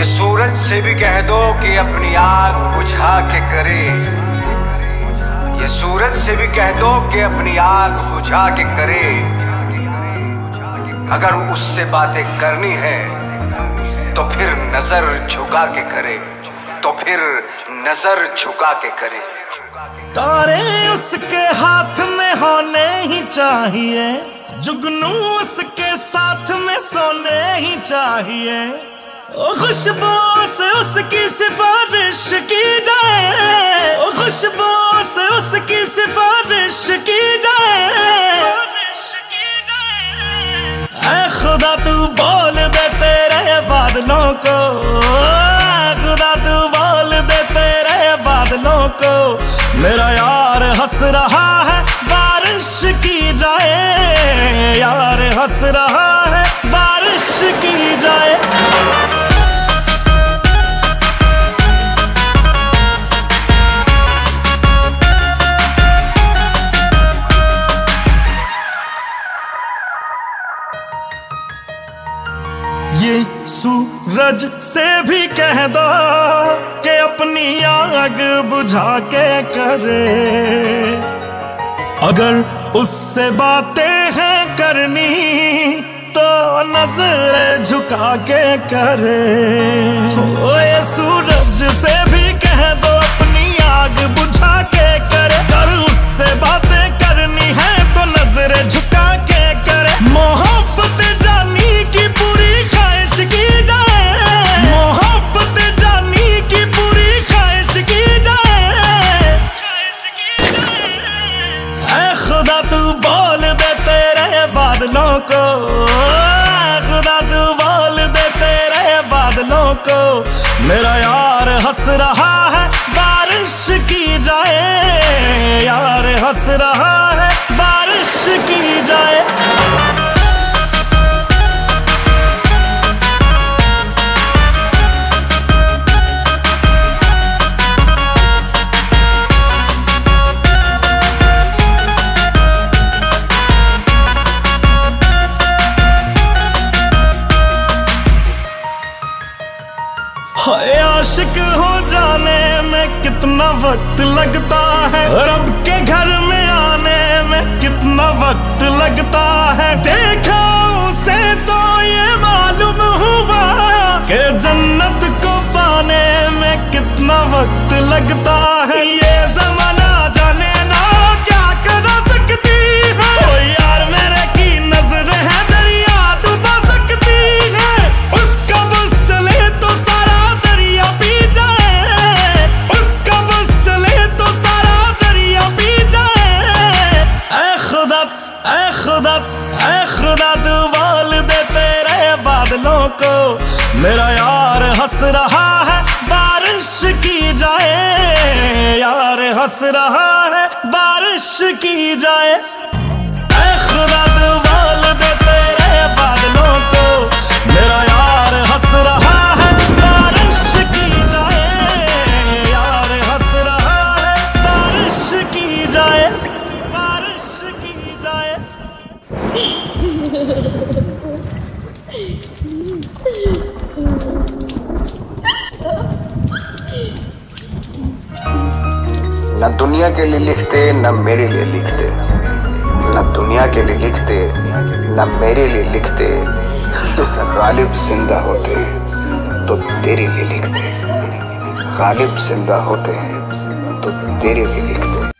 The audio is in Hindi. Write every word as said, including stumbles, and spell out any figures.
सूरज से भी कह दो कि अपनी आग बुझा के करे। ये सूरज से भी कह दो कि अपनी आग बुझा के करे। अगर उससे बातें करनी है तो फिर नजर झुका के करे, तो फिर नजर झुका के करे। तारे उसके हाथ में होने ही चाहिए, जुगनू उसके साथ में सोने ही चाहिए। ओ खुशबू से उसकी सिफारिश की जाए, ओ खुशबू से उसकी सिफारिश की जाए। ऐ खुदा तू बोल दे तेरे बादलों को, ऐ खुदा तू बोल दे तेरे बादलों को। मेरा यार हंस रहा है बारिश की जाए, यार हंस रहा है बारिश की जाए। ये सूरज से भी कह दो कि अपनी आग बुझा के करे। अगर उससे बातें हैं करनी तो नजर झुका के करे। ओ ये सूरज से भी कह दो अपनी आग बुझा के करे। अगर उससे बातें करनी है तो नजर झुका के करे। मोहब्बत जानी की पूरी ख्वाहिश की जाए, मोहब्बत जानी की पूरी ख्वाहिश की जाए, ख्वाहिश की जाए। ऐ खुदा तू बोल दे तेरे बादलों को, ऐ खुदा तू बोल दे तेरे बादलों को। मेरा यार हंस रहा है बारिश की जाए, यार हंस रहा है बारिश की जाए। आशिक हो जाने में कितना वक्त लगता है, रब के घर में आने में कितना वक्त लगता है। देखा उसे तो ये मालूम हुआ कि जन्नत को पाने में कितना वक्त लगता है। ये ज़माना जाने ना क्या करा सकती है, ओ यार मेरे की नजर है दरिया डुबा सकती है। उसका बस चले तो सारा दरिया पी जाए, उसका बस चले तो सारा दरिया पी जाए। ऐ खुदा ऐ खुदा ऐ खुदा तू बोल दे तेरे बादलों को। मेरा यार हंस रहा है बारिश की जाए, यार हंस रहा है बारिश की जाए। ऐ खुदा तू बोल दे तेरे बादलों को। मेरा यार हंस रहा है बारिश की जाए, यार हंस रहा है बारिश की जाए, बारिश की जाए। न दुनिया के लिए लिखते न मेरे लिए लिखते, न दुनिया के लिए लिखते न मेरे लिए लिखते। गालिब जिंदा होते हैं तो तेरे लिए लिखते, गालिब जिंदा होते हैं तो तेरे लिए लिखते।